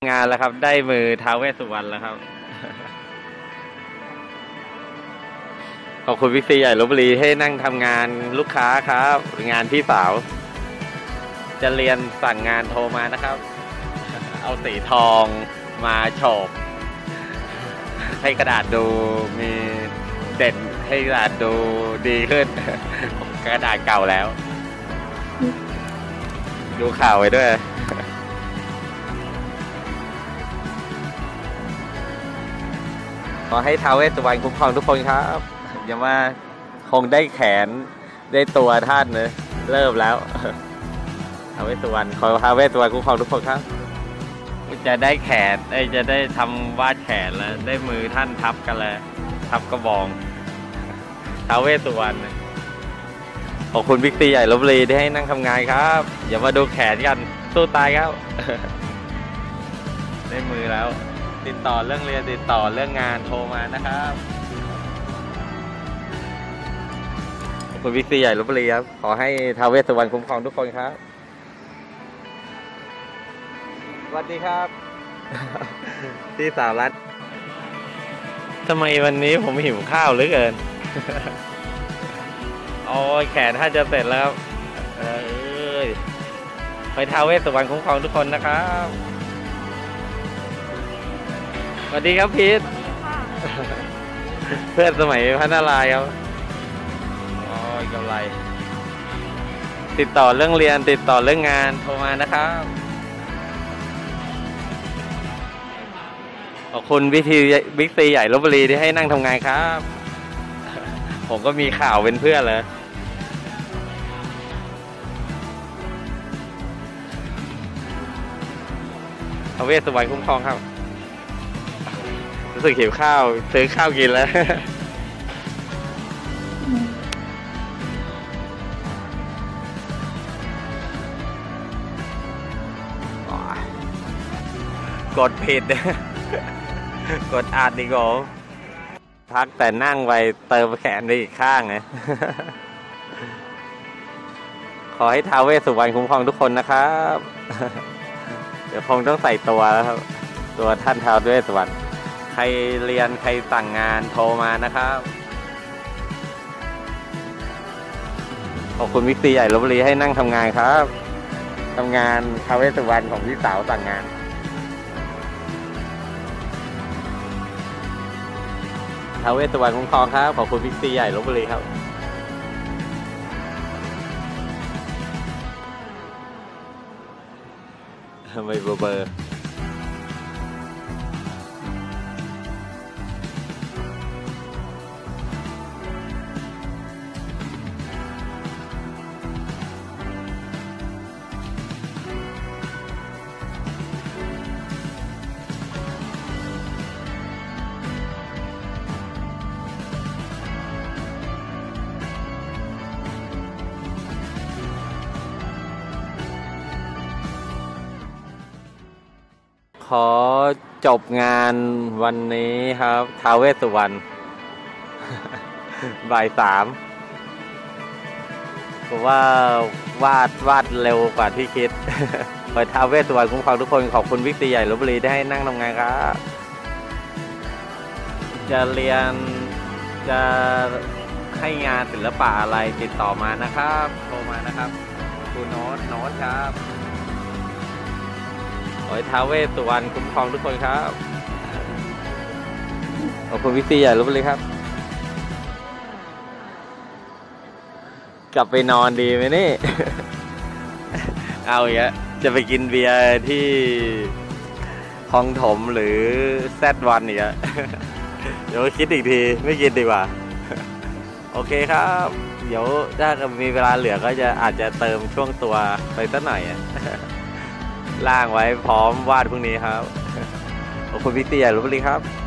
งานแล้วครับได้มือท้าวเวสสุวรรณแล้วครับ ขอบคุณวิกซีใหญ่ลพบุรีให้นั่งทำงานลูกค้าครับงานพี่สาวจะเรียนสั่งงานโทรมานะครับ เอาสีทองมาโฉบให้กระดาษดูมีเด่นให้กระดาษดูดีขึ้น กระดาษเก่าแล้ว ดูข่าวไว้ด้วย ขอให้ท้าวเวสสุวรรณคุ้มครองทุกคนครับอย่ามาคงได้แขนได้ตัวท่านเลยเริ่มแล้ว ท้าวเวสสุวรรณขอท้าวเวสสุวรรณคุ้มครองทุกคนครับจะได้แขนจะได้ทำวาดแขนแล้วได้มือท่านทับกันเลยทับกระบองท้าวเวสสุวรรณขอบคุณบิ๊กซีใหญ่ลพบุรีที่ให้นั่งทำงานครับอย่ามาดูแขนกันสู้ตายครับ ได้มือแล้วติดต่อเรื่องเรียนติดต่อเรื่องงานโทรมานะครับขอบคุณบิ๊กซีใหญ่ลพบุรีครับขอให้ท้าวเวสสุวรรณคุ้มครองทุกคนครับสวัสดีครับ ที่สาวรัฐทำไมวันนี้ผมหิวข้าวเหลือเกิน โอ้ยแขนถ้าจะเสร็จแล้วไปท้าวเวสสุวรรณคุ้มครองทุกคนนะครับสวัสดีครับพีท เพื่อนสมัยพระนารายณ์ครับอ๋อกำไรติดต่อเรื่องเรียนติดต่อเรื่องงานโทรมานะครับขอบคุณบิ๊กซีใหญ่ลพบุรีที่ให้นั่งทำงานครับ ผมก็มีข่าวเป็นเพื่อนเลยท้าวเวสสุวรรณคุ้มครองครับรู้สึกหิวข้าวซื้อข้าวกินแล้ว กดผิด กดอัดดีกว่าพักแต่นั่งไปเติมแขนไปอีกข้างไง ขอให้ท้าวเวสสุวรรณคุ้มครองทุกคนนะครับ เดี๋ยวคงต้องใส่ตัวแล้วครับตัวท่านท้าวเวสสุวรรณใครเรียนใครสั่งงานโทรมานะครับขอบคุณวิกซีใหญ่ลพบุรีให้นั่งทำงานครับทำงานท้าวเวสสุวรรณของพี่สาวสั่งงานท้าวเวสสุวรรณคุ้มครองครับขอบคุณวิกซีใหญ่ลพบุรีครับไม่เบอร์ขอจบงานวันนี้ครับท้าวเวสสุวรรณ บ่าย 3ผมว่าวาดเร็วกว่าที่คิด ขอท้าวเวสสุวรรณคุ้มครองทุกคนขอบคุณวิกซีใหญ่ลพบุรีได้ให้นั่งทำงานครับจะเรียนจะให้งานศิลปะอะไรติดต่อมานะครับโทรมานะครับคุณโน้ตครับขอให้ท้าวเวสสุวรรณคุ้มครองทุกคนครับขอบคุณวิกซีใหญ่ลพบุรีครับกลับไปนอนดีไหมนี่ เอาอย่างเงี้ยจะไปกินเบียร์ที่คลองถมหรือแซดวันอีกอะ เดี๋ยวคิดอีกทีไม่กินดีกว่า โอเคครับเดี๋ยวถ้ามีเวลาเหลือก็อาจจะเติมช่วงตัวไปสักหน่อย ล่างไว้พร้อมวาดพรุ่งนี้ครับ ขอบคุณพี่เตี้ยลพบุรีครับ